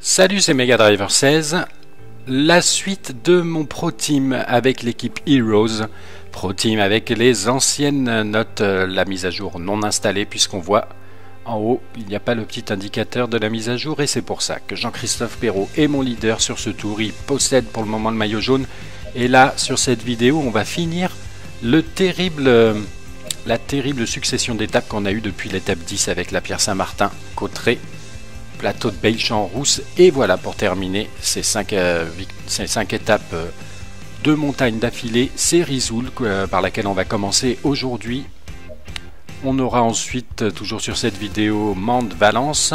Salut, c'est Mega Driver 16. La suite de mon Pro Team avec l'équipe Heroes. Pro Team avec les anciennes notes, la mise à jour non installée, puisqu'on voit en haut, il n'y a pas le petit indicateur de la mise à jour. Et c'est pour ça que Jean-Christophe Perrault est mon leader sur ce tour. Il possède pour le moment le maillot jaune. Et là, sur cette vidéo, on va finir la terrible succession d'étapes qu'on a eue depuis l'étape 10 avec la Pierre Saint-Martin, Cauterets, plateau de Belchamp-Rousse, et voilà pour terminer ces 5 étapes de montagne d'affilée. C'est Risoul par laquelle on va commencer aujourd'hui. On aura ensuite, toujours sur cette vidéo, Mende, Valence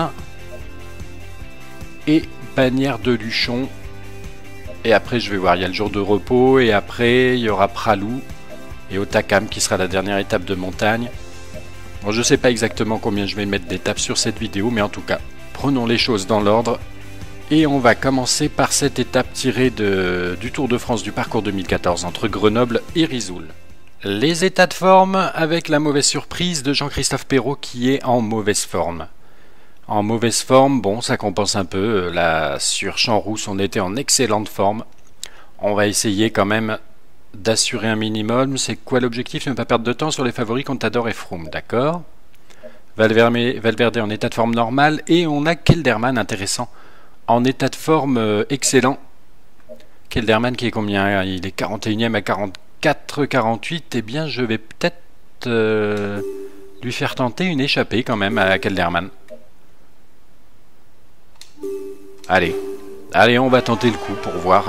et Bagnères de Luchon. Et après je vais voir, il y a le jour de repos, et après il y aura Pralou et Otakam qui sera la dernière étape de montagne. Bon, je ne sais pas exactement combien je vais mettre d'étapes sur cette vidéo, mais en tout cas, prenons les choses dans l'ordre. Et on va commencer par cette étape tirée du Tour de France du parcours 2014 entre Grenoble et Risoul. Les états de forme avec la mauvaise surprise de Jean-Christophe Perrault qui est en mauvaise forme. En mauvaise forme, bon, ça compense un peu. Là, sur Champs-Rousse, on était en excellente forme. On va essayer quand même d'assurer un minimum. C'est quoi l'objectif? Ne pas perdre de temps sur les favoris Contador et Froome, d'accord? Valverde en état de forme normal, et on a Kelderman intéressant en état de forme excellent. Kelderman qui est combien? Il est 41e à 44-48. Eh bien, je vais peut-être lui faire tenter une échappée quand même à Kelderman. Allez, on va tenter le coup pour voir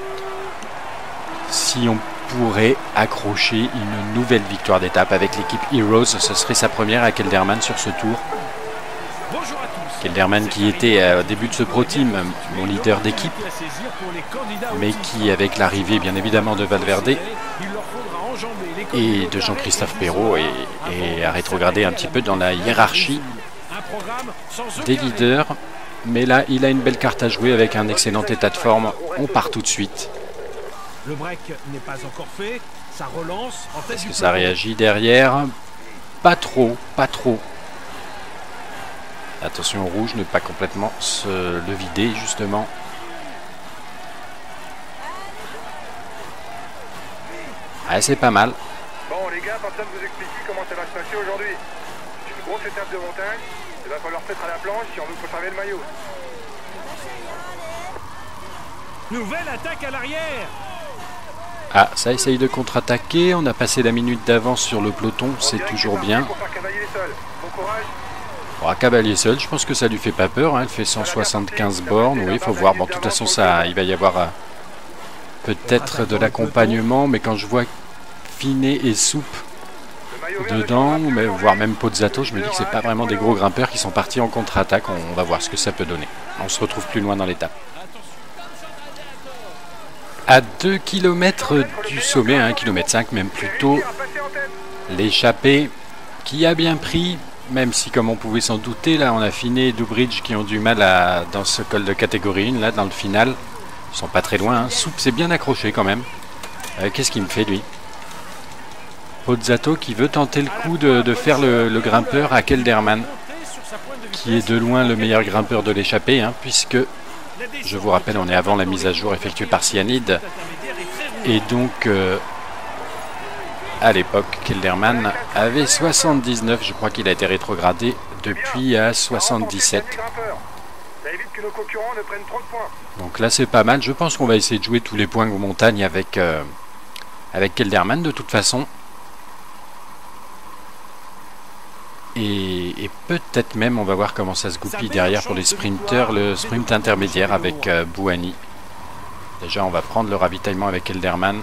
si on pourrait accrocher une nouvelle victoire d'étape avec l'équipe Heroes. Ce serait sa première à Kelderman sur ce tour. Kelderman qui était au début de ce Pro Team mon leader d'équipe, mais qui, avec l'arrivée bien évidemment de Valverde et de Jean-Christophe Perrault, a rétrogradé un petit peu dans la hiérarchie des leaders. Mais là, il a une belle carte à jouer avec un excellent état de forme. On part tout de suite. Le break n'est pas encore fait, ça relance en tête. Est-ce que ça réagit derrière? Pas trop. Attention au rouge, ne pas complètement le vider justement. Ah, c'est pas mal. Bon les gars, personne vous explique comment ça va se passer aujourd'hui. C'est une grosse étape de montagne, il va falloir se mettre à la planche si on veut conserver le maillot. Nouvelle attaque à l'arrière. Ah, ça essaye de contre-attaquer. On a passé la minute d'avance sur le peloton, c'est toujours bien. Bon, à cavalier seul, je pense que ça lui fait pas peur, hein. Elle fait 175 bornes. Oui, il faut voir. Bon, de toute façon, il va y avoir peut-être de l'accompagnement, mais quand je vois Finet et Soupe dedans, voire même Pozzato, je me dis que c'est pas vraiment des gros grimpeurs qui sont partis en contre-attaque. On va voir ce que ça peut donner. On se retrouve plus loin dans l'étape. À 2 km du sommet, 1,5 km même plutôt, l'échappée qui a bien pris, même si comme on pouvait s'en douter, là on a Finet et Dubridge qui ont du mal dans ce col de catégorie 1, là dans le final, ils sont pas très loin, hein. Soupe s'est bien accroché quand même. Qu'est-ce qu'il me fait lui? Pozzato qui veut tenter le coup de faire le grimpeur à Kelderman, qui est de loin le meilleur grimpeur de l'échappée, hein, puisque je vous rappelle, on est avant la mise à jour effectuée par Cyanide. Et donc, à l'époque, Kelderman avait 79. Je crois qu'il a été rétrogradé depuis à 77. Donc là, c'est pas mal. Je pense qu'on va essayer de jouer tous les points aux montagnes avec Kelderman de toute façon. Et peut-être même, on va voir comment ça se goupille derrière pour les sprinteurs, le sprint intermédiaire avec Bouhanni. Déjà, on va prendre le ravitaillement avec Kelderman.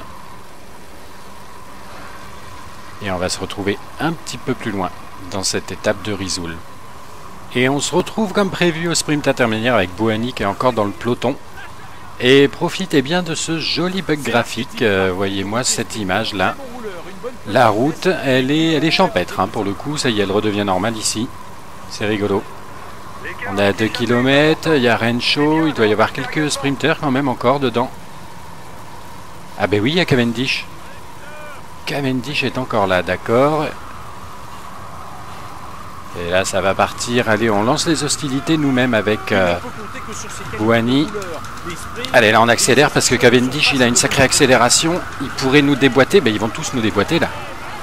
Et on va se retrouver un petit peu plus loin dans cette étape de Risoul. Et on se retrouve comme prévu au sprint intermédiaire avec Bouhanni qui est encore dans le peloton. Et profitez bien de ce joli bug graphique. Voyez-moi cette image là. La route, elle est champêtre, hein, pour le coup. Ça y est, elle redevient normale ici. C'est rigolo. On est à 2 km, il y a Rencho, il doit y avoir quelques sprinters quand même encore dedans. Ah ben oui, il y a Cavendish. Cavendish est encore là, d'accord. Et là, ça va partir. Allez, on lance les hostilités nous-mêmes avec Bouhanni. Allez, là, on accélère parce que Cavendish, il a une sacrée accélération. Il pourrait nous déboîter. Ben, ils vont tous nous déboîter, là.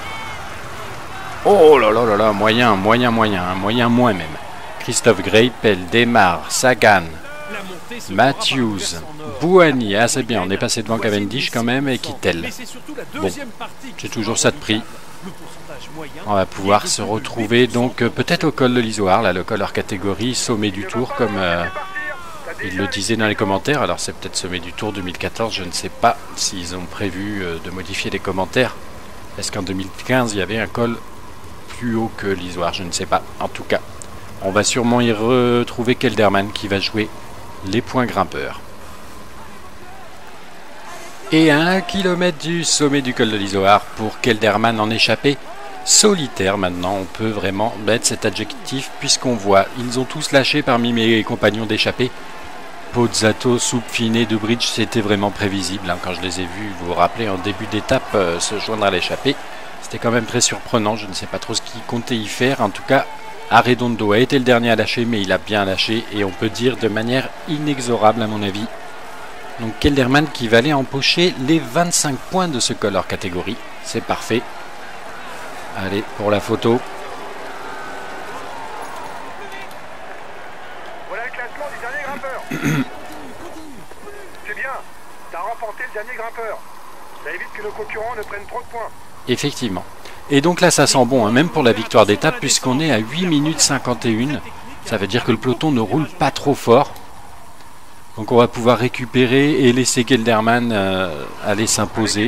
Oh là là là là, moyen moins même. Christophe Greipel démarre, Sagan, Matthews, Bouhanni. Ah, c'est bien, on est passé devant Cavendish quand même et Kittel. Bon, j'ai toujours ça de prix. On va pouvoir se retrouver donc peut-être au col de l'Isoire, là, le col hors catégorie, sommet du Tour, comme il le disait dans les commentaires. Alors c'est peut-être sommet du Tour 2014, je ne sais pas s'ils ont prévu de modifier les commentaires. Est-ce qu'en 2015 il y avait un col plus haut que l'Isoire? Je ne sais pas. En tout cas, on va sûrement y retrouver Kelderman qui va jouer les points grimpeurs. Et à 1 km du sommet du col de l'Isoire pour Kelderman en échappée solitaire. Maintenant, on peut vraiment mettre cet adjectif puisqu'on voit, ils ont tous lâché parmi mes compagnons d'échappée. Pozzato, Soupfiné, De Bridge, c'était vraiment prévisible. Hein, quand je les ai vus, vous vous rappelez, en début d'étape, se joindre à l'échappée. C'était quand même très surprenant. Je ne sais pas trop ce qu'il comptait y faire. En tout cas, Arredondo a été le dernier à lâcher, mais il a bien lâché. Et on peut dire de manière inexorable, à mon avis. Donc Kelderman qui va aller empocher les 25 points de ce col hors catégorie. C'est parfait. Allez, pour la photo. Voilà le classement du dernier grimpeur. C'est bien, t'as remporté le dernier grimpeur. Ça évite que nos concurrents ne prennent trop de points. Effectivement. Et donc là, ça sent bon, hein, même pour la victoire d'étape, puisqu'on est à 8 minutes 51. Ça veut dire que le peloton ne roule pas trop fort. Donc on va pouvoir récupérer et laisser Kelderman aller s'imposer.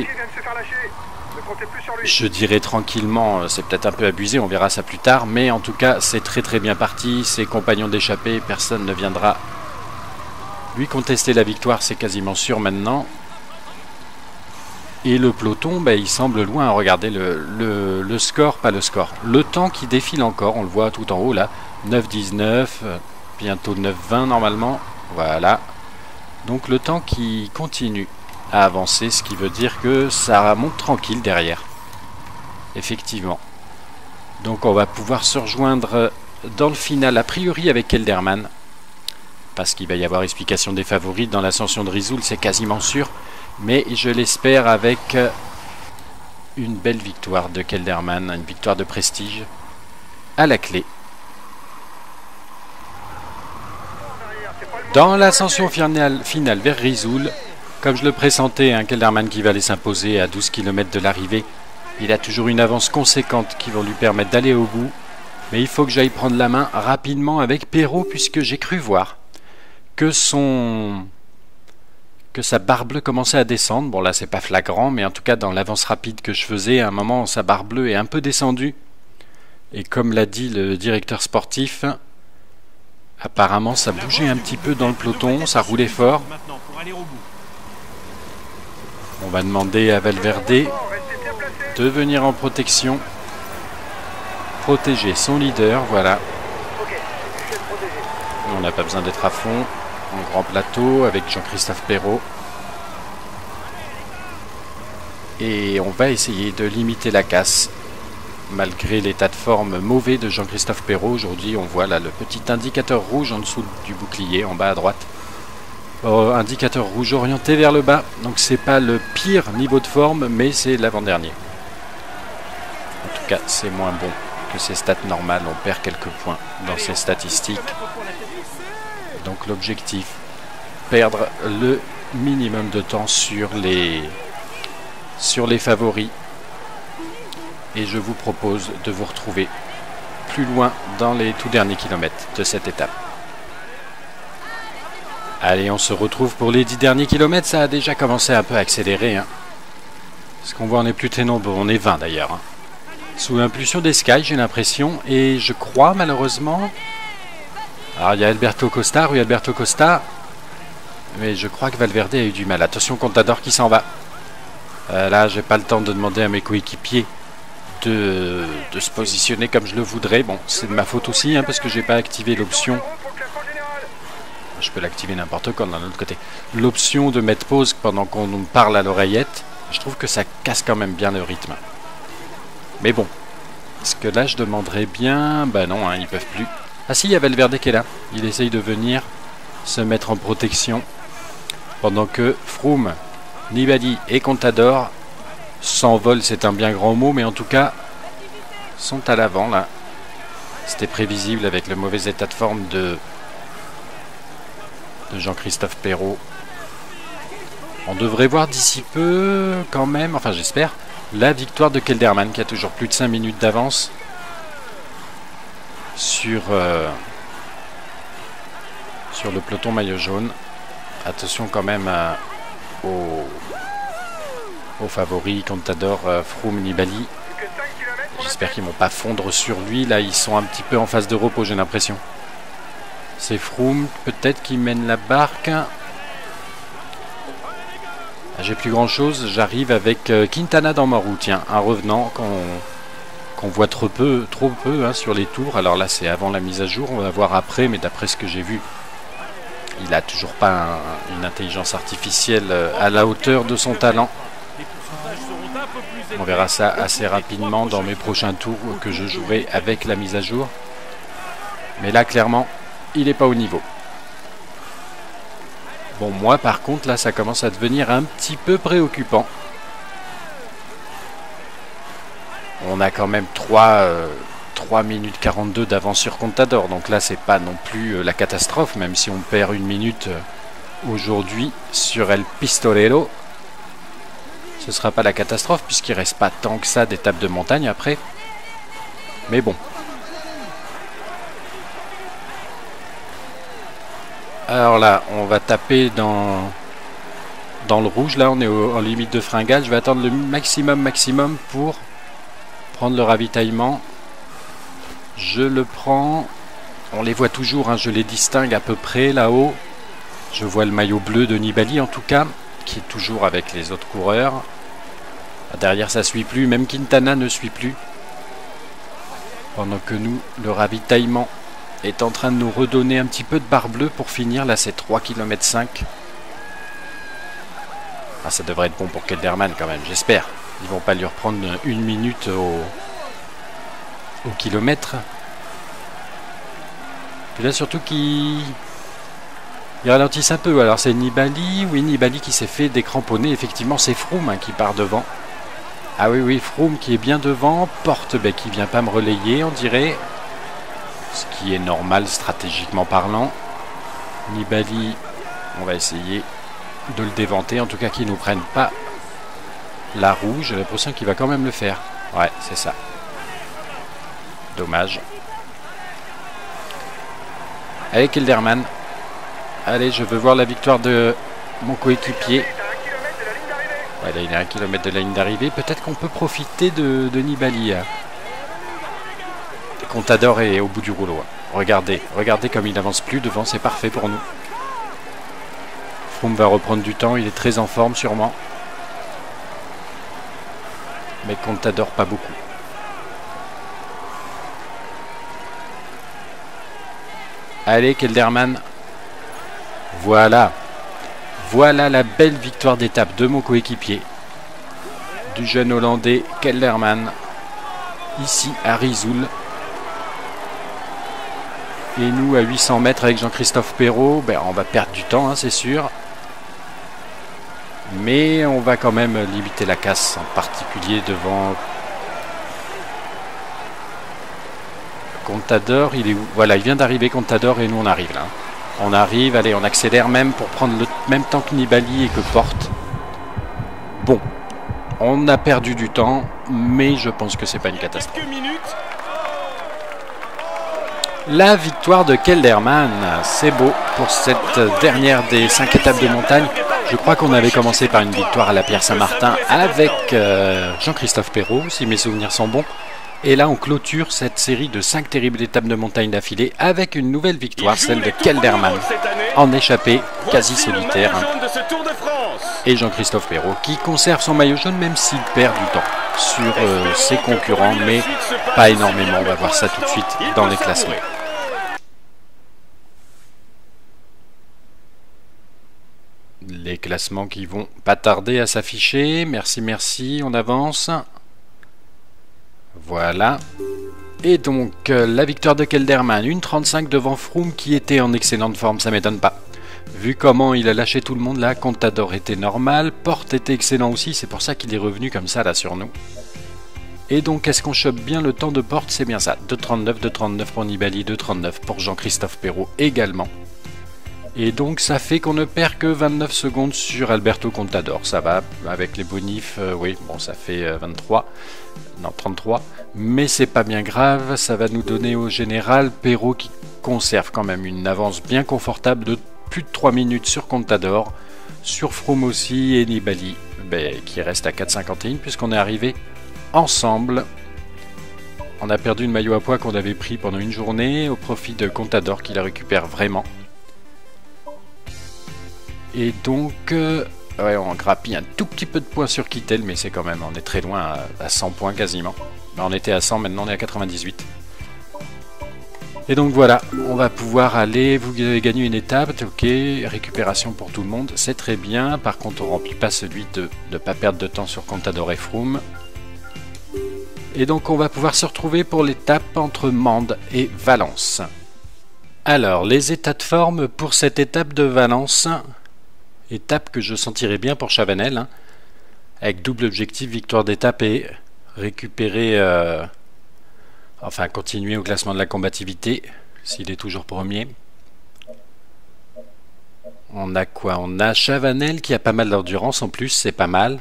Je dirais tranquillement, c'est peut-être un peu abusé, on verra ça plus tard. Mais en tout cas, c'est très très bien parti. Ses compagnons d'échappée, personne ne viendra lui contester la victoire, c'est quasiment sûr maintenant. Et le peloton, bah, il semble loin. Regardez le score, pas le score. Le temps qui défile encore, on le voit tout en haut là. 9,19, bientôt 9,20 normalement. Voilà. Donc le temps qui continue à avancer, ce qui veut dire que ça monte tranquille derrière. Effectivement. Donc on va pouvoir se rejoindre dans le final, a priori avec Kelderman. Parce qu'il va y avoir explication des favoris dans l'ascension de Risoul, c'est quasiment sûr. Mais je l'espère avec une belle victoire de Kelderman, une victoire de prestige à la clé. Dans l'ascension finale vers Risoul, comme je le pressentais, un Kelderman qui va aller s'imposer à 12 km de l'arrivée. Il a toujours une avance conséquente qui va lui permettre d'aller au bout. Mais il faut que j'aille prendre la main rapidement avec Perrault, puisque j'ai cru voir que sa barre bleue commençait à descendre. Bon là c'est pas flagrant, mais en tout cas dans l'avance rapide que je faisais, à un moment sa barre bleue est un peu descendue. Et comme l'a dit le directeur sportif, apparemment ça bougeait un petit peu dans le peloton, ça roulait fort. On va demander à Valverde de venir en protection, protéger son leader, voilà. On n'a pas besoin d'être à fond. En grand plateau avec Jean-Christophe Perrault. Et on va essayer de limiter la casse malgré l'état de forme mauvais de Jean-Christophe Perrault. Aujourd'hui on voit là le petit indicateur rouge en dessous du bouclier en bas à droite. Indicateur rouge orienté vers le bas, donc c'est pas le pire niveau de forme, mais c'est l'avant-dernier. En tout cas c'est moins bon que ses stats normales, on perd quelques points dans ses statistiques. Donc l'objectif, perdre le minimum de temps sur les favoris. Et je vous propose de vous retrouver plus loin dans les tout derniers kilomètres de cette étape. Allez, on se retrouve pour les 10 derniers kilomètres. Ça a déjà commencé un peu à accélérer. Hein. Ce qu'on voit, on n'est plus très nombreux. On est 20 d'ailleurs. Hein. Sous l'impulsion des Sky, j'ai l'impression. Et je crois malheureusement... Alors il y a Alberto Costa, Rui Alberto Costa, mais je crois que Valverde a eu du mal. Attention, Contador qui s'en va. Là, j'ai pas le temps de demander à mes coéquipiers de se positionner comme je le voudrais. Bon, c'est de ma faute aussi, hein, parce que j'ai pas activé l'option. Je peux l'activer n'importe quand d'un autre côté. L'option de mettre pause pendant qu'on nous parle à l'oreillette, je trouve que ça casse quand même bien le rythme. Mais bon, Parce que là, je demanderais bien... Bah non, hein, ils peuvent plus. Ah si, il y a Valverde qui est là. Il essaye de venir se mettre en protection. Pendant que Froome, Nibali et Contador s'envolent, c'est un bien grand mot, mais en tout cas, sont à l'avant, là. C'était prévisible avec le mauvais état de forme de Jean-Christophe Perrault. On devrait voir d'ici peu, quand même, enfin j'espère, la victoire de Kelderman, qui a toujours plus de 5 minutes d'avance sur le peloton maillot jaune. Attention quand même aux favoris, Contador, Froome, Nibali. J'espère qu'ils ne vont pas fondre sur lui. Là, ils sont un petit peu en phase de repos, j'ai l'impression. C'est Froome, peut-être, qui mène la barque. J'ai plus grand-chose. J'arrive avec Quintana dans ma roue. Tiens, un revenant qu'on voit trop peu hein, sur les tours. Alors là, c'est avant la mise à jour. On va voir après, mais d'après ce que j'ai vu, il n'a toujours pas une intelligence artificielle à la hauteur de son talent. On verra ça assez rapidement dans mes prochains tours que je jouerai avec la mise à jour. Mais là, clairement, il n'est pas au niveau. Bon, moi, par contre, là, ça commence à devenir un petit peu préoccupant. On a quand même 3 minutes 42 d'avance sur Contador. Donc là, c'est pas non plus la catastrophe, même si on perd 1 minute aujourd'hui sur El Pistolero. Ce sera pas la catastrophe puisqu'il reste pas tant que ça d'étapes de montagne après. Mais bon. Alors là, on va taper dans le rouge. Là, on est en limite de fringale. Je vais attendre le maximum pour prendre le ravitaillement. Je le prends. On les voit toujours, hein, je les distingue à peu près là-haut. Je vois le maillot bleu de Nibali en tout cas, qui est toujours avec les autres coureurs. Derrière, ça suit plus. Même Quintana ne suit plus. Pendant que nous, le ravitaillement est en train de nous redonner un petit peu de barre bleue pour finir. Là, c'est 3,5 km. Ah, ça devrait être bon pour Kelderman quand même, j'espère. Ils vont pas lui reprendre 1 minute au kilomètre. Puis là, surtout qu'ils ralentissent un peu. Alors, c'est Nibali. Oui, Nibali qui s'est fait décramponner. Effectivement, c'est Froome hein, qui part devant. Ah oui, Froome qui est bien devant. Porte qui vient pas me relayer, on dirait. Ce qui est normal stratégiquement parlant. Nibali, on va essayer de le déventer. En tout cas, qu'il ne nous prenne pas la roue. J'ai l'impression qu'il va quand même le faire. Ouais, c'est ça. Dommage. Allez, Kelderman. Allez, je veux voir la victoire de mon coéquipier. Ouais, là, il est à 1 km de la ligne d'arrivée. Peut-être qu'on peut profiter de Nibali. Contador est au bout du rouleau. Regardez comme il n'avance plus devant. C'est parfait pour nous. Froome va reprendre du temps. Il est très en forme sûrement. Mais Contador pas beaucoup. Allez, Kelderman. Voilà la belle victoire d'étape de mon coéquipier, du jeune Hollandais Kelderman, ici à Risoul. Et nous, à 800 mètres avec Jean-Christophe Perrault, on va perdre du temps, hein, c'est sûr. Mais on va quand même limiter la casse, en particulier devant Contador. Il est où? Voilà, il vient d'arriver Contador et nous on arrive là. On arrive, allez, on accélère même pour prendre le même temps que Nibali et que Porte. Bon, on a perdu du temps, mais je pense que c'est pas une catastrophe. La victoire de Kelderman, c'est beau pour cette dernière des 5 étapes de montagne. Je crois qu'on avait commencé par une victoire à la Pierre-Saint-Martin avec Jean-Christophe Perrault, si mes souvenirs sont bons. Et là, on clôture cette série de 5 terribles étapes de montagne d'affilée avec une nouvelle victoire, celle de Kelderman, en échappée quasi solitaire. Et Jean-Christophe Perrault qui conserve son maillot jaune même s'il perd du temps sur ses concurrents, mais pas énormément. On va voir ça tout de suite dans les classements. Les classements qui vont pas tarder à s'afficher. Merci, on avance. Voilà. Et donc, la victoire de Kelderman, 1,35 devant Froome qui était en excellente forme, ça m'étonne pas. Vu comment il a lâché tout le monde là, Contador était normal, Porte était excellent aussi, c'est pour ça qu'il est revenu comme ça là sur nous. Et donc, est-ce qu'on chope bien le temps de Porte? C'est bien ça, 2,39, 2,39 pour Nibali, 2,39 pour Jean-Christophe Perrault également. Et donc, ça fait qu'on ne perd que 29 secondes sur Alberto Contador. Ça va, avec les bonifs, oui, bon, ça fait 23, non, 33. Mais c'est pas bien grave, ça va nous donner au général Perrault qui conserve quand même une avance bien confortable de plus de 3 minutes sur Contador, sur Froome aussi et Nibali, qui reste à 4,51 puisqu'on est arrivé ensemble. On a perdu le maillot à pois qu'on avait pris pendant une journée au profit de Contador qui la récupère vraiment. Et donc, ouais, on grappille un tout petit peu de points sur Kittel, mais c'est quand même, on est très loin à 100 points quasiment. On était à 100, maintenant on est à 98. Et donc voilà, on va pouvoir aller, vous avez gagné une étape, ok, récupération pour tout le monde, c'est très bien. Par contre, on ne remplit pas celui de ne pas perdre de temps sur Contador et Froome. Et donc on va pouvoir se retrouver pour l'étape entre Mende et Valence. Alors, les états de forme pour cette étape de Valence, étape que je sentirais bien pour Chavanel, hein, avec double objectif, victoire d'étape et récupérer, enfin continuer au classement de la combativité, s'il est toujours premier. On a quoi? On a Chavanel qui a pas mal d'endurance en plus, c'est pas mal.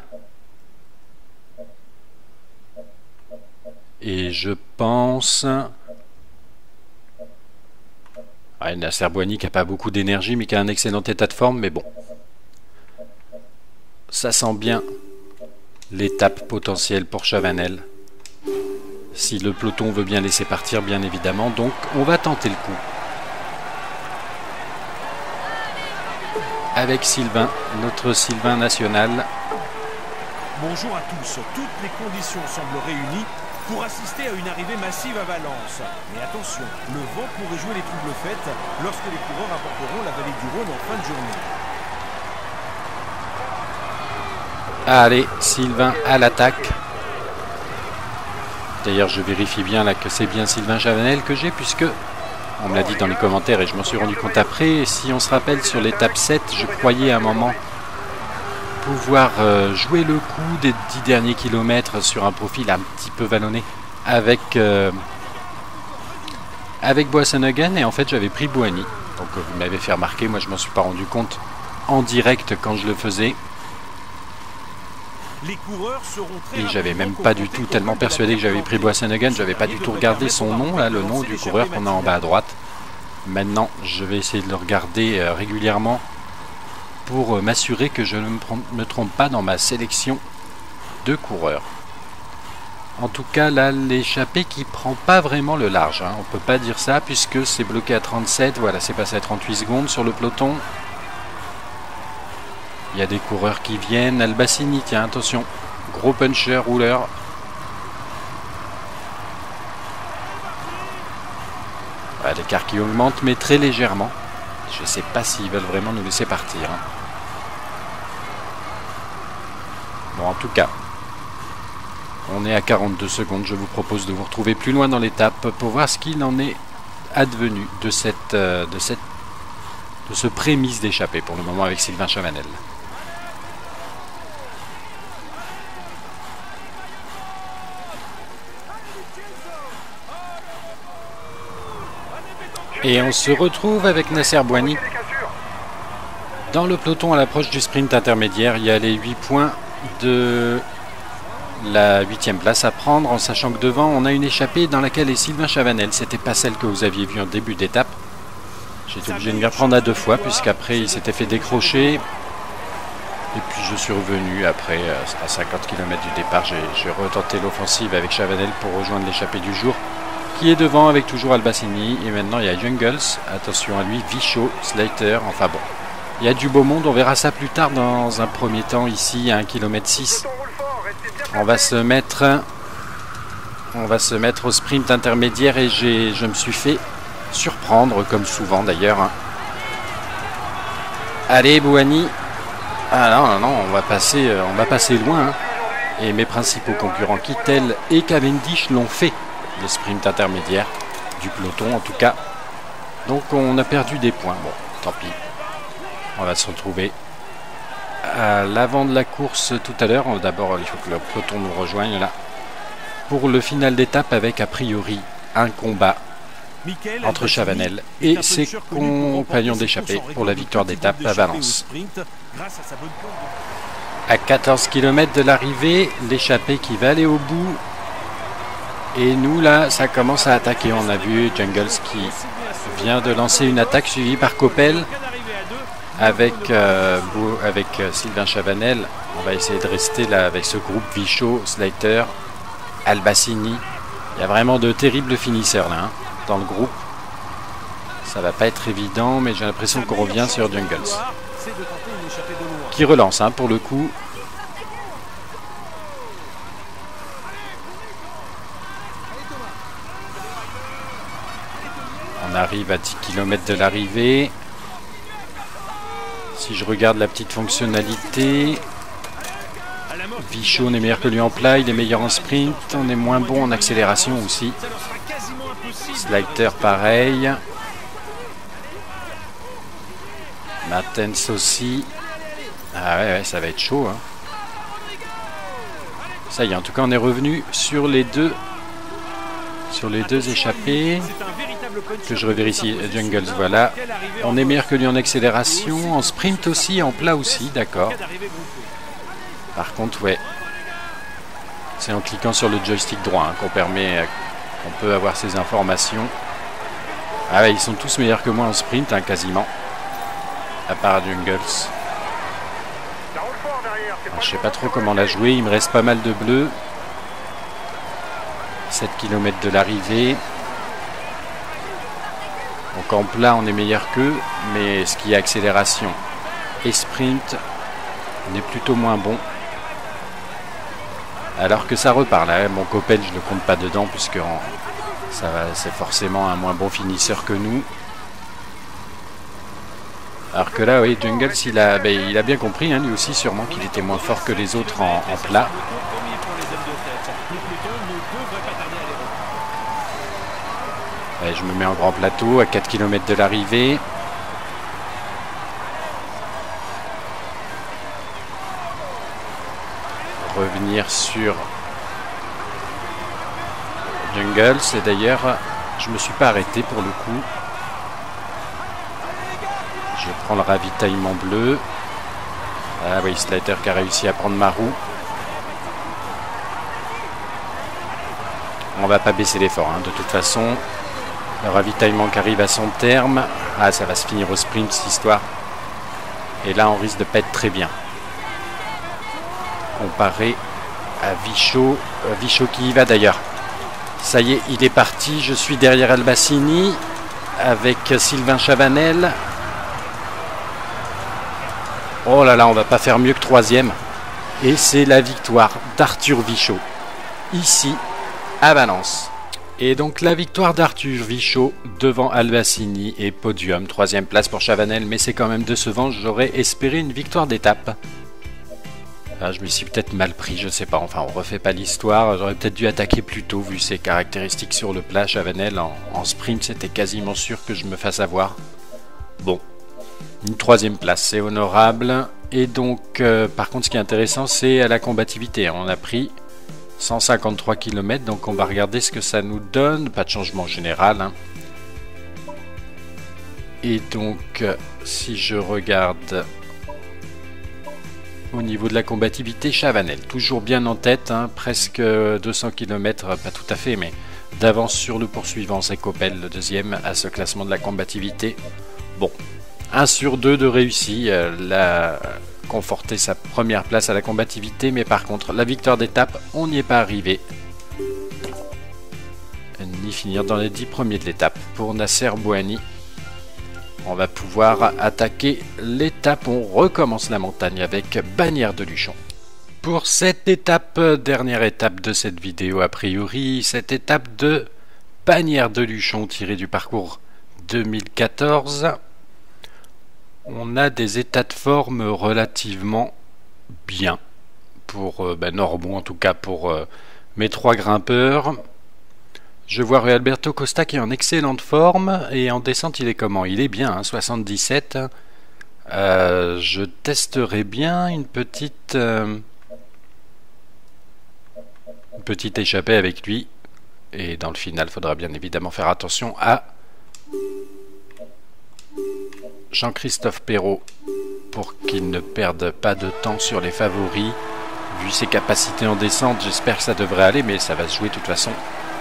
Et je pense... Ah, Nasser Boigny qui n'a pas beaucoup d'énergie mais qui a un excellent état de forme, mais bon. Ça sent bien l'étape potentielle pour Chavanel. Si le peloton veut bien laisser partir, bien évidemment. Donc, on va tenter le coup. Avec Sylvain, notre Sylvain national. Bonjour à tous. Toutes les conditions semblent réunies pour assister à une arrivée massive à Valence. Mais attention, le vent pourrait jouer les troubles fêtes lorsque les coureurs apporteront la vallée du Rhône en fin de journée. Allez, Sylvain à l'attaque. D'ailleurs, je vérifie bien là que c'est bien Sylvain Chavanel que j'ai, puisque on me l'a dit dans les commentaires et je m'en suis rendu compte après. Et si on se rappelle, sur l'étape 7, je croyais à un moment pouvoir jouer le coup des 10 derniers kilomètres sur un profil un petit peu vallonné avec Boassenhagen, et en fait j'avais pris Boigny. Donc vous m'avez fait remarquer, moi je m'en suis pas rendu compte en direct quand je le faisais. Les coureurs seront très et j'avais même pas du tout, tellement persuadé que j'avais pris Boassenhagen, j'avais pas du tout regardé son nom, là, le nom du coureur qu'on a en bas à droite. Maintenant je vais essayer de le regarder régulièrement pour m'assurer que je ne me trompe pas dans ma sélection de coureurs. En tout cas, là, l'échappée qui prend pas vraiment le large, hein. On peut pas dire ça puisque c'est bloqué à 37. Voilà, c'est passé à 38 secondes sur le peloton. Il y a des coureurs qui viennent. Albacini, tiens, attention. Gros puncher, rouleur. Voilà, l'écart qui augmente, mais très légèrement. Je sais pas s'ils veulent vraiment nous laisser partir, hein. Bon, en tout cas, on est à 42 secondes. Je vous propose de vous retrouver plus loin dans l'étape pour voir ce qu'il en est advenu de ce prémisse d'échappée pour le moment avec Sylvain Chavanel. Et on se retrouve avec Nasser Boigny dans le peloton à l'approche du sprint intermédiaire. Il y a les 8 points de la 8e place à prendre, en sachant que devant on a une échappée dans laquelle est Sylvain Chavanel. C'était pas celle que vous aviez vue en début d'étape. J'ai été obligé de m'y reprendre à 2 fois puisqu'après il s'était fait décrocher. Et puis je suis revenu après à 50 km du départ. J'ai retenté l'offensive avec Chavanel pour rejoindre l'échappée du jour qui est devant avec toujours Albacini. Et maintenant il y a Jungels, attention à lui, Vichot, Slater, enfin bon. Il y a du beau monde, on verra ça plus tard dans un premier temps ici à 1,6 km. On va se mettre au sprint intermédiaire et je me suis fait surprendre comme souvent d'ailleurs. Allez Boigny. Ah non, on va passer loin. Et mes principaux concurrents Kittel et Cavendish l'ont fait, le sprint intermédiaire du peloton en tout cas. Donc on a perdu des points. Bon, tant pis. On va se retrouver à l'avant de la course tout à l'heure. D'abord, il faut que le peloton nous rejoigne là. Pour le final d'étape avec a priori un combat entre Chavanel et ses compagnons d'échappée pour la victoire d'étape à Valence. À 14 km de l'arrivée, l'échappée qui va aller au bout. Et nous là, ça commence à attaquer. On a vu Jungles qui vient de lancer une attaque suivie par Coppel avec Sylvain Chavanel. On va essayer de rester là avec ce groupe Vichot, Slater, Albacini. Il y a vraiment de terribles finisseurs là dans le groupe. Ça va pas être évident, mais j'ai l'impression qu'on revient sur Jungles. Qui relance pour le coup. On arrive à 10 km de l'arrivée. Si je regarde la petite fonctionnalité, Vichot est meilleur que lui en plat, il est meilleur en sprint, on est moins bon en accélération aussi. Slater pareil. Martens aussi. Ah ouais, ça va être chaud. Ça y est, en tout cas on est revenu sur les deux échappés. Que je revérifie. Jungles, voilà. On est meilleur que lui en accélération, en sprint aussi, en plat aussi, d'accord. Par contre, ouais. C'est en cliquant sur le joystick droit qu'on peut avoir ces informations. Ah ouais, ils sont tous meilleurs que moi en sprint, quasiment. À part Jungles. Alors, je sais pas trop comment la jouer, il me reste pas mal de bleus. 7 km de l'arrivée. Donc en plat on est meilleur qu'eux, mais ce qui est accélération et sprint, on est plutôt moins bon. Alors que ça repart là, mon Coppel je le compte pas dedans puisque c'est forcément un moins bon finisseur que nous. Alors que là, oui, Jungles, il a bien compris, lui aussi sûrement qu'il était moins fort que les autres en plat. Ouais, je me mets en grand plateau à 4 km de l'arrivée. Revenir sur Jungles. Et d'ailleurs, je me suis pas arrêté pour le coup. Je prends le ravitaillement bleu. Ah oui, Slater qui a réussi à prendre ma roue. On va pas baisser l'effort, de toute façon. Le ravitaillement qui arrive à son terme. Ah, ça va se finir au sprint cette histoire. Et là, on risque de pas être très bien. Comparé à Vichot. Vichot qui y va d'ailleurs. Ça y est, il est parti. Je suis derrière Albacini avec Sylvain Chavanel. Oh là là, on va pas faire mieux que troisième. Et c'est la victoire d'Arthur Vichot. Ici, à Valence. Et donc la victoire d'Arthur Vichot devant Albacini et podium. Troisième place pour Chavanel, mais c'est quand même décevant. J'aurais espéré une victoire d'étape. Ah, je me suis peut-être mal pris, je sais pas. Enfin, on refait pas l'histoire. J'aurais peut-être dû attaquer plus tôt vu ses caractéristiques sur le plat. Chavanel en sprint, c'était quasiment sûr que je me fasse avoir. Bon, une troisième place, c'est honorable. Et donc, par contre, ce qui est intéressant, c'est à la combativité. On a pris 153 km, donc on va regarder ce que ça nous donne. Pas de changement général. Et donc, si je regarde au niveau de la combativité, Chavanel, toujours bien en tête, presque 200 km, pas tout à fait, mais d'avance sur le poursuivant. C'est Coppel, le deuxième, à ce classement de la combativité. Bon, 1 sur 2 de réussi. Conforter sa première place à la combativité, mais par contre la victoire d'étape on n'y est pas arrivé, ni finir dans les 10 premiers de l'étape. Pour Nasser Bouhanni, on va pouvoir attaquer l'étape. On recommence la montagne avec Bagnères de Luchon. Pour cette étape, dernière étape de cette vidéo a priori, cette étape de Bagnères de Luchon tirée du parcours 2014. On a des états de forme relativement bien pour Norbon, en tout cas pour mes 3 grimpeurs. Je vois Rui Alberto Costa qui est en excellente forme, et en descente il est comment? Il est bien, hein, 77. Je testerai bien une petite échappée avec lui, et dans le final il faudra bien évidemment faire attention à Jean-Christophe Perrault pour qu'il ne perde pas de temps sur les favoris. Vu ses capacités en descente, j'espère que ça devrait aller, mais ça va se jouer de toute façon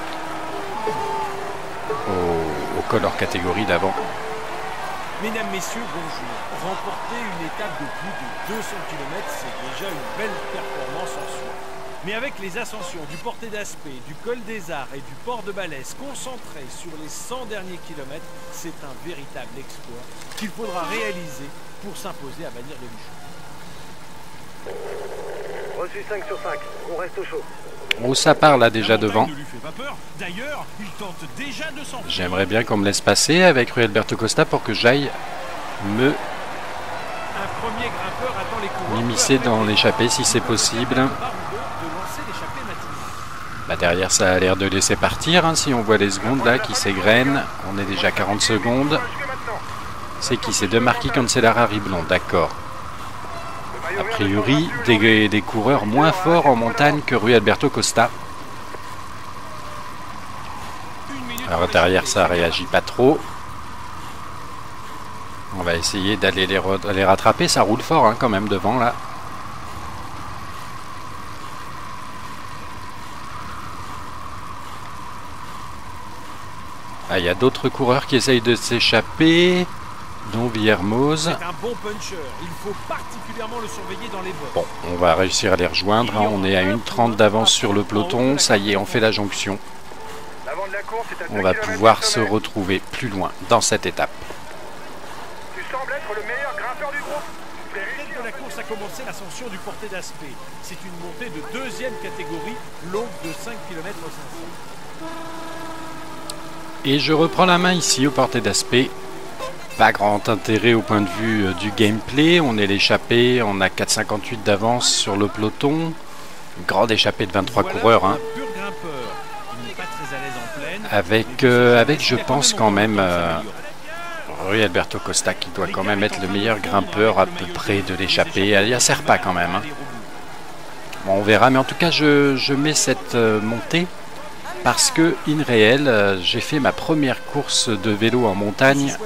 au col hors catégorie d'avant. Mesdames, messieurs, bonjour. Remporter une étape de plus de 200 km, c'est déjà une belle performance en soi. Mais avec les ascensions du Portet d'Aspet, du col des Arts et du port de Balès concentrés sur les 100 derniers kilomètres, c'est un véritable exploit qu'il faudra réaliser pour s'imposer à Bagnères de Luchon. Reçu 5 sur 5, on reste au chaud. Oh, ça part là déjà devant. J'aimerais bien qu'on me laisse passer avec Rui Alberto Costa pour que j'aille me m'immiscer dans l'échappée si c'est possible. Bah derrière ça a l'air de laisser partir, hein, si on voit les secondes là qui s'égrènent. On est déjà 40 secondes. C'est qui? C'est de Marquis Cancellara Riblon, d'accord. A priori, des coureurs moins forts en montagne que Rui Alberto Costa. Alors derrière ça réagit pas trop. On va essayer d'aller les rattraper. Ça roule fort hein, quand même devant là. Ah, il y a d'autres coureurs qui essayent de s'échapper, dont Villermoz. C'est un bon puncher. Il faut particulièrement le surveiller dans les bottes. Bon, on va réussir à les rejoindre. Hein. On est à 1:30 d'avance sur le peloton. Ça y est, on fait la jonction. On va pouvoir se retrouver plus loin dans cette étape. Tu sembles être le meilleur grimpeur du groupe. Dès que la course a commencé, l'ascension du Portet d'Aspet. C'est une montée de 2e catégorie, longue de 5 km 500. Et je reprends la main ici au Portet d'Aspet. Pas grand intérêt au point de vue du gameplay. On est l'échappée, on a 4,58 d'avance sur le peloton. Une grande échappée de 23 coureurs. Hein. Avec, je pense quand même, Rui Alberto Costa qui doit quand même être le meilleur grimpeur à peu près de l'échappée. Il y a Serpa quand même. Hein. Bon, on verra, mais en tout cas je mets cette montée parce que, in réel, j'ai fait ma première course de vélo en montagne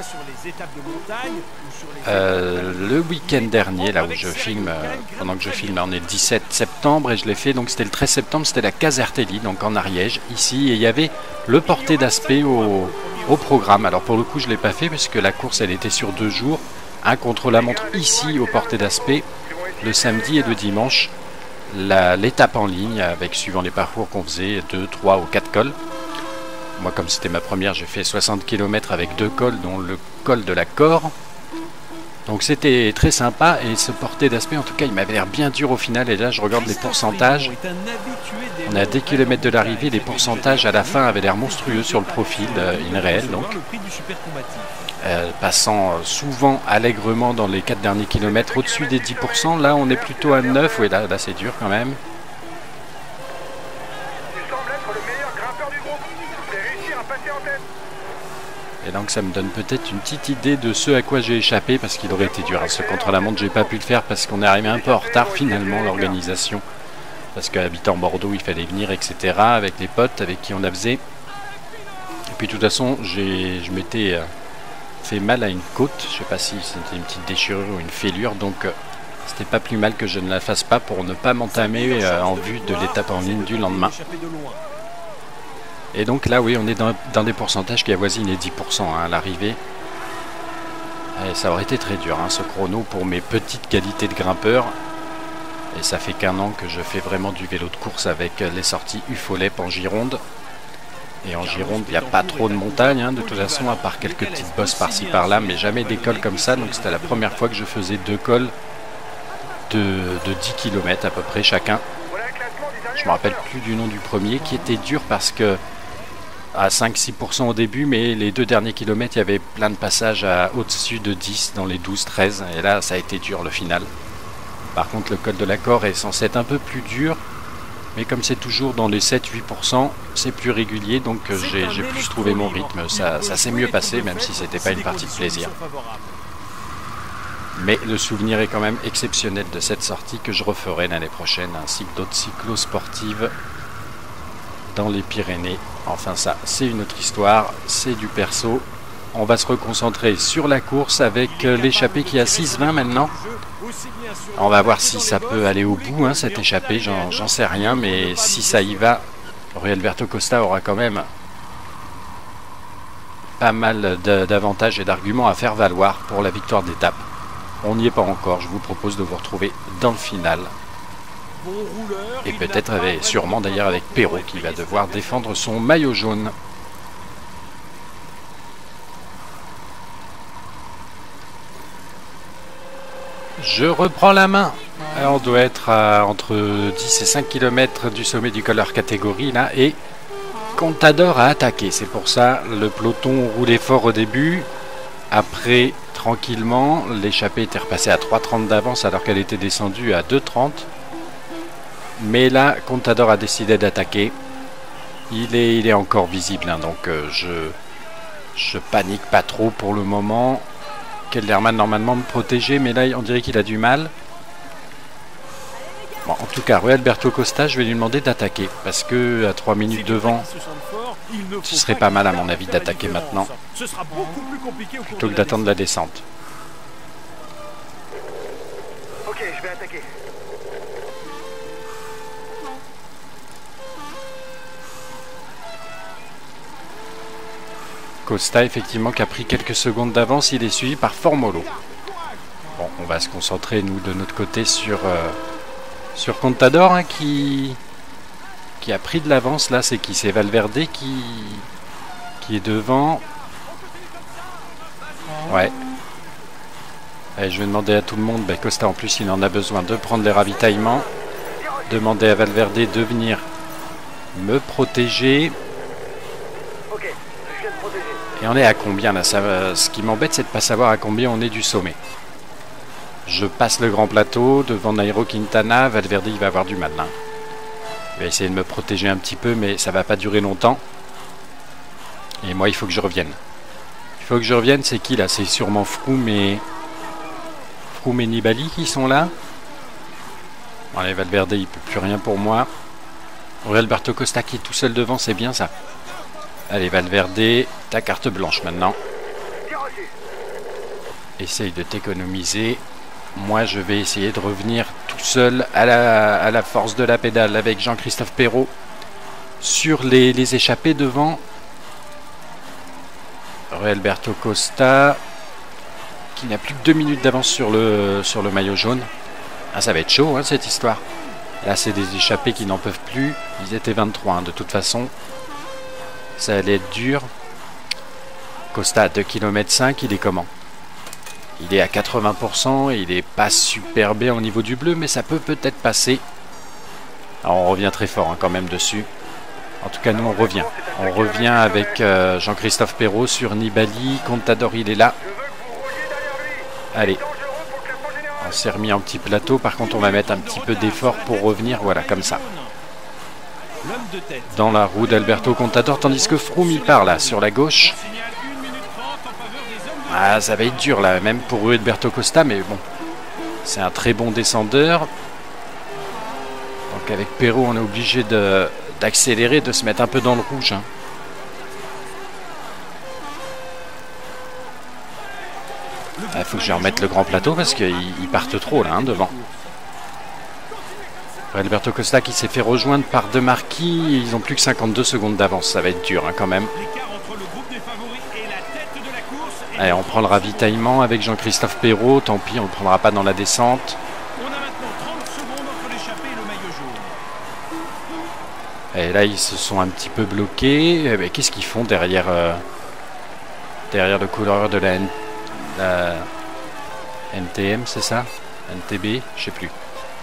le week-end dernier, là où je filme, pendant que je filme, on est le 17 septembre et je l'ai fait, donc c'était le 13 septembre, c'était la Casertelli, donc en Ariège, ici, et il y avait le Portet d'Aspet au programme. Alors pour le coup, je ne l'ai pas fait puisque la course, elle était sur 2 jours, un contre-la-montre ici au Portet d'Aspet, le samedi et le dimanche. L'étape en ligne avec, suivant les parcours qu'on faisait, 2, 3 ou 4 cols. Moi, comme c'était ma première, j'ai fait 60 km avec 2 cols, dont le col de la Cor. Donc c'était très sympa, et ce Portet d'Aspet, en tout cas, il m'avait l'air bien dur au final. Et là, je regarde les pourcentages. On est à 10 km de l'arrivée, les pourcentages à la fin avaient l'air monstrueux sur le profil, in réel donc. Passant souvent allègrement dans les 4 derniers kilomètres au-dessus des 10%. Là on est plutôt à 9. Oui, là c'est dur quand même. Tu sembles être le meilleur grimpeur du groupe. Tu peux réussir à passer en tête. Et donc ça me donne peut-être une petite idée de ce à quoi j'ai échappé, parce qu'il aurait été dur. Ce contre-la-montre, j'ai pas pu le faire parce qu'on est arrivé un peu en retard finalement, l'organisation. Parce qu'habitant Bordeaux, il fallait venir, etc. avec les potes avec qui on la faisait. Et puis de toute façon, je m'étais fait mal à une côte, je sais pas si c'était une petite déchirure ou une fêlure, donc c'était pas plus mal que je ne la fasse pas pour ne pas m'entamer en vue de l'étape en ligne du lendemain. Et donc là oui, on est dans des pourcentages qui avoisinent les 10% hein, à l'arrivée. Et ça aurait été très dur hein, ce chrono pour mes petites qualités de grimpeur. Et ça fait qu'1 an que je fais vraiment du vélo de course avec les sorties Ufolep en Gironde. Et en Gironde, il n'y a pas trop de montagnes, hein, de toute façon, à part quelques petites bosses par-ci par-là, mais jamais des cols comme ça. Donc c'était la première fois que je faisais 2 cols de 10 km à peu près chacun. Je me rappelle plus du nom du premier, qui était dur parce que à 5-6% au début, mais les 2 derniers kilomètres, il y avait plein de passages au-dessus de 10, dans les 12-13. Et là, ça a été dur le final. Par contre, le col de l'Accord est censé être un peu plus dur. Mais comme c'est toujours dans les 7-8%, c'est plus régulier, donc j'ai plus trouvé mon rythme. Ça s'est mieux passé, même si c'était pas une partie de plaisir. Mais le souvenir est quand même exceptionnel de cette sortie que je referai l'année prochaine, ainsi que d'autres cyclo-sportives dans les Pyrénées. Enfin ça, c'est une autre histoire, c'est du perso. On va se reconcentrer sur la course avec l'échappée qui est à 6,20 maintenant. On va voir si ça peut aller au bout, hein, cette échappée, j'en sais rien, mais si ça y va, Rui Alberto Costa aura quand même pas mal d'avantages et d'arguments à faire valoir pour la victoire d'étape. On n'y est pas encore, je vous propose de vous retrouver dans le final. Et peut-être, sûrement d'ailleurs avec Perrault qui va devoir défendre son maillot jaune. Je reprends la main. Alors, on doit être à entre 10 et 5 km du sommet du col hors catégorie là, et Contador a attaqué. C'est pour ça le peloton roulait fort au début. Après, tranquillement, l'échappée était repassée à 3,30 d'avance alors qu'elle était descendue à 2,30. Mais là, Contador a décidé d'attaquer. Il est encore visible, hein, donc je panique pas trop pour le moment. Kelderman normalement me protéger, mais là on dirait qu'il a du mal. Bon, en tout cas, Rui Alberto Costa, je vais lui demander d'attaquer, parce que à 3 minutes devant, ce serait pas mal à mon avis d'attaquer maintenant, plutôt que d'attendre la descente. Ok, je vais attaquer. Costa, effectivement, qui a pris quelques secondes d'avance, il est suivi par Formolo. Bon, on va se concentrer, nous, de notre côté, sur Contador, hein, qui a pris de l'avance. Là, c'est Valverde qui est devant. Ouais. Allez, je vais demander à tout le monde, Costa, en plus, il en a besoin de prendre les ravitaillements. Demander à Valverde de venir me protéger. Et on est à combien là? Ce qui m'embête, c'est de ne pas savoir à combien on est du sommet. Je passe le grand plateau devant Nairo Quintana. Valverde, il va avoir du mal là. Il va essayer de me protéger un petit peu, mais ça va pas durer longtemps. Et moi, il faut que je revienne. Il faut que je revienne. C'est qui là? C'est sûrement Froome et Nibali qui sont là. Bon, allez, Valverde, il peut plus rien pour moi. Rui Alberto Costa qui est tout seul devant, c'est bien ça. Allez, Valverde, ta carte blanche maintenant. Essaye de t'économiser. Moi, je vais essayer de revenir tout seul à la force de la pédale avec Jean-Christophe Perrault sur les échappées devant. Rui Alberto Costa qui n'a plus que 2 minutes d'avance sur le maillot jaune. Ah, ça va être chaud, hein, cette histoire. Là, c'est des échappés qui n'en peuvent plus. Ils étaient 23, hein, de toute façon. Ça allait être dur. Costa à 2,5 km, il est comment? Il est à 80%, il n'est pas super bien au niveau du bleu, mais ça peut peut-être passer. Alors on revient très fort, hein, quand même dessus. En tout cas, nous on revient. On revient avec Jean-Christophe Perrault sur Nibali. Contador, il est là. Allez. On s'est remis en petit plateau. Par contre, on va mettre un petit peu d'effort pour revenir. Voilà, comme ça. Dans la roue d'Alberto Contador, tandis que Froome il part là sur la gauche. Ah, ça va être dur là, même pour Rui Alberto Costa, mais bon, c'est un très bon descendeur. Donc avec Perrault, on est obligé d'accélérer, de se mettre un peu dans le rouge. Hein. Il faut que je remette le grand plateau parce qu'ils partent trop là, hein, devant. Alberto Costa qui s'est fait rejoindre par De Marquis. Ils ont plus que 52 secondes d'avance. Ça va être dur, hein, quand même. Allez, on prend le ravitaillement avec Jean-Christophe Perrault. Tant pis, on ne le prendra pas dans la descente. Et là, ils se sont un petit peu bloqués. Eh qu'est-ce qu'ils font derrière le coureur de la NTM, c'est ça? NTB, je sais plus.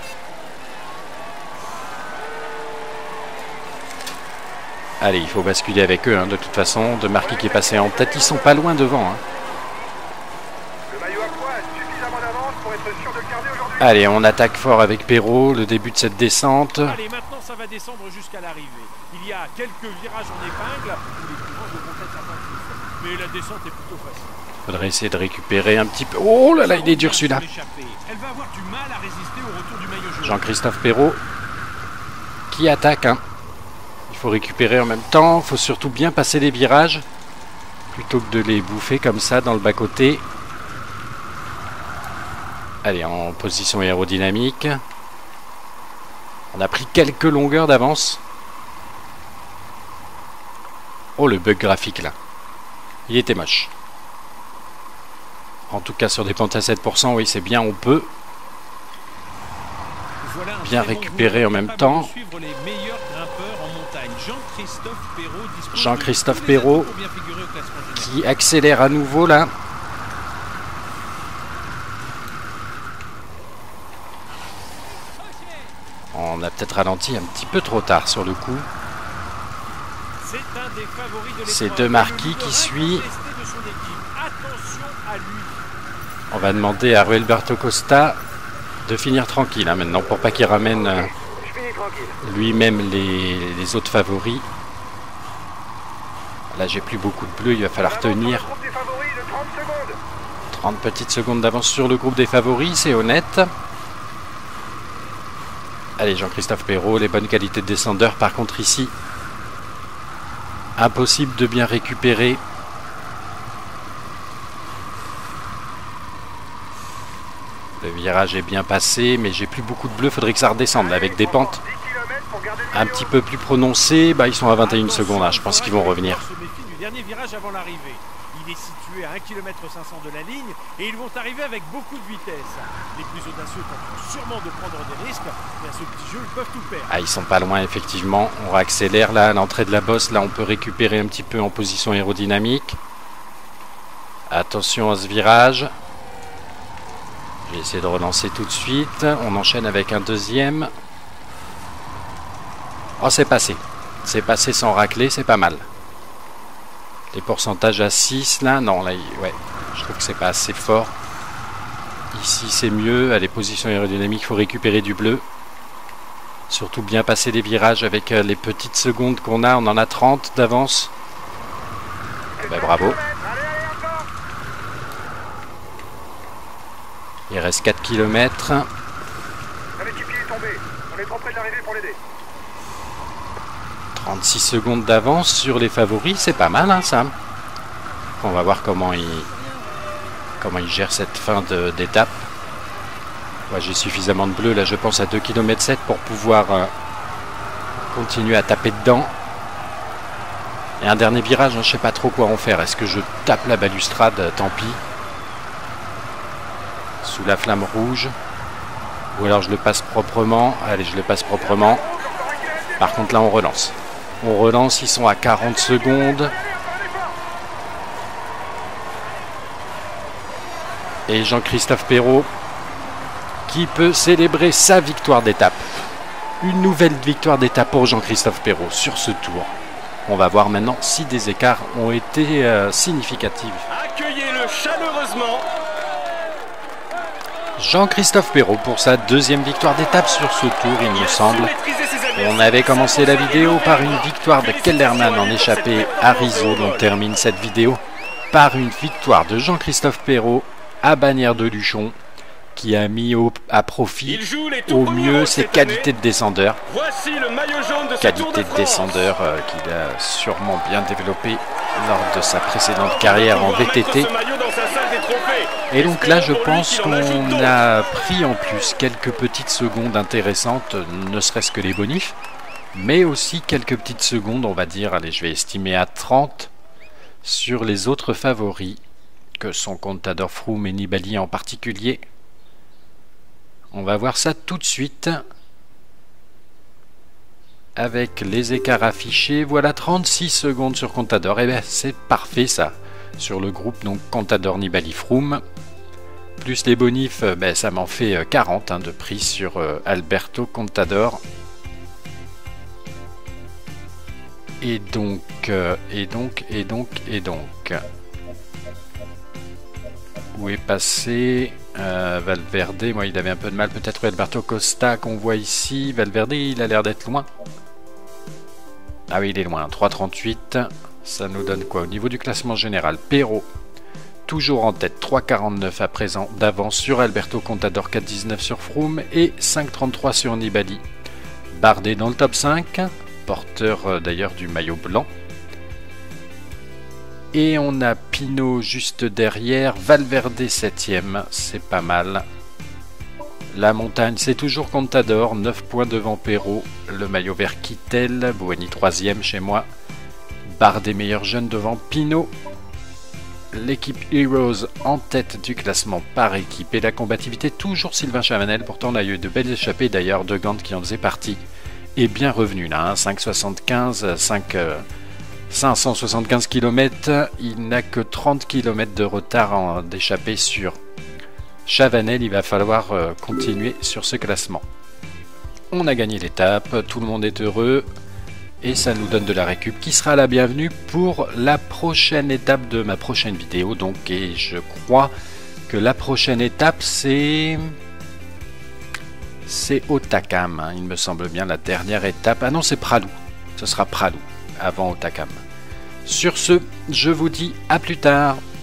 Allez, il faut basculer avec eux, hein, de toute façon. De Marquis qui est passé en tête. Ils sont pas loin devant. Hein. Le maillot à poids a suffisamment d'avance pour être être sûr de le garder aujourd'hui. Allez, on attaque fort avec Perrault, le début de cette descente. Allez, maintenant ça va descendre jusqu'à l'arrivée. Il y a quelques virages en épingle où les courants devront être attentifs. Mais la descente est plutôt facile. Faudrait essayer de récupérer un petit peu. Oh là là, il est dur celui-là. Elle va avoir du mal à résister au retour du maillot jaune. Jean-Christophe Perrault qui attaque. Hein. Il faut récupérer en même temps. Il faut surtout bien passer les virages plutôt que de les bouffer comme ça dans le bas-côté. Allez, en position aérodynamique. On a pris quelques longueurs d'avance. Oh, le bug graphique là. Il était moche. En tout cas, sur des pentes à 7%, oui, c'est bien, on peut bien récupérer en même temps. Jean-Christophe Perrault qui accélère à nouveau là. On a peut-être ralenti un petit peu trop tard sur le coup. C'est De Marquis qui suit. On va demander à Roberto Costa de finir tranquille hein, maintenant pour pas qu'il ramène lui-même les autres favoris. Là j'ai plus beaucoup de bleu, il va falloir tenir 30 petites secondes d'avance sur le groupe des favoris, c'est honnête. Allez, Jean-Christophe Perrault, les bonnes qualités de descendeur. Par contre ici, impossible de bien récupérer. Le virage est bien passé, mais j'ai plus beaucoup de bleu. Faudrait que ça redescende avec des pentes un petit peu plus prononcées. Bah, ils sont à 21 secondes. Hein. Je pense qu'ils vont revenir. Il est situé à 1,5 km de la ligne et ils vont arriver avec beaucoup de vitesse. Les plus audacieux tenteront sûrement de prendre des risques, mais à ce petit jeu, ils peuvent tout perdre. Ah, ils sont pas loin, effectivement. On réaccélère là à l'entrée de la bosse. Là, on peut récupérer un petit peu en position aérodynamique. Attention à ce virage. Je vais essayer de relancer tout de suite. On enchaîne avec un deuxième. Oh, c'est passé. C'est passé sans racler, c'est pas mal. Les pourcentages à 6 là, non, là, ouais, je trouve que c'est pas assez fort. Ici c'est mieux, à les positions aérodynamiques, il faut récupérer du bleu. Surtout bien passer les virages avec les petites secondes qu'on a, on en a 30 d'avance. Ben, bravo. Il reste 4 km. L'équipier est tombé, on est trop près de l'arrivée pour l'aider. 36 secondes d'avance sur les favoris, c'est pas mal hein, ça. On va voir comment il gère cette fin d'étape. Ouais, j'ai suffisamment de bleu, là je pense à 2,7 km pour pouvoir continuer à taper dedans. Et un dernier virage, hein, je sais pas trop quoi en faire. Est-ce que je tape la balustrade, tant pis. Sous la flamme rouge. Ou alors je le passe proprement. Allez, je le passe proprement. Par contre là on relance. On relance, ils sont à 40 secondes. Et Jean-Christophe Perrault qui peut célébrer sa victoire d'étape. Une nouvelle victoire d'étape pour Jean-Christophe Perrault sur ce tour. On va voir maintenant si des écarts ont été significatifs. Accueillez-le chaleureusement. Jean-Christophe Perrault pour sa deuxième victoire d'étape sur ce tour, il me semble. On avait commencé la vidéo par une victoire de Kelderman en échappée à Rizzo. On termine cette vidéo par une victoire de Jean-Christophe Perrault à Bagnères de Luchon, qui a mis à profit au mieux ses qualités de descendeur. Qualité de descendeur qu'il a sûrement bien développé lors de sa précédente carrière en VTT. Et donc là je pense qu'on a pris en plus quelques petites secondes intéressantes, ne serait-ce que les bonifs, mais aussi quelques petites secondes, on va dire, allez je vais estimer à 30 sur les autres favoris, que sont Contador, Froome et Nibali en particulier. On va voir ça tout de suite avec les écarts affichés. Voilà 36 secondes sur Contador. Et bien c'est parfait ça. Sur le groupe donc Contador, Nibali, Froome. Plus les bonifs, ben, ça m'en fait 40 hein, de prix sur Alberto Contador. Et donc. où est passé Valverde. Moi, il avait un peu de mal. Peut-être Alberto Costa qu'on voit ici. Valverde, il a l'air d'être loin. Ah oui, il est loin. 3,38. Ça nous donne quoi au niveau du classement général? Perrault, toujours en tête. 3,49 à présent d'avance sur Alberto Contador. 4,19 sur Froome et 5,33 sur Nibali. Bardet dans le top 5. Porteur d'ailleurs du maillot blanc. Et on a Pinot juste derrière, Valverde 7ème, c'est pas mal. La montagne, c'est toujours Contador, 9 points devant Perrault. Le maillot vert Kittel, Bouhanni 3ème chez moi. Bardet meilleur jeune devant Pinot. L'équipe Heroes en tête du classement par équipe. Et la combativité, toujours Sylvain Chavanel. Pourtant, on a eu de belles échappées d'ailleurs, de Gant qui en faisait partie. Et bien revenu là, hein, 5,75, 575 km, il n'a que 30 km de retard d'échappée sur Chavanel. Il va falloir continuer sur ce classement. On a gagné l'étape, tout le monde est heureux et ça nous donne de la récup qui sera la bienvenue pour la prochaine étape de ma prochaine vidéo. Donc, et je crois que la prochaine étape c'est Hautacam, hein, il me semble bien la dernière étape. Ah non, c'est Pralou, ce sera Pralou avant Hautacam. Sur ce, je vous dis à plus tard.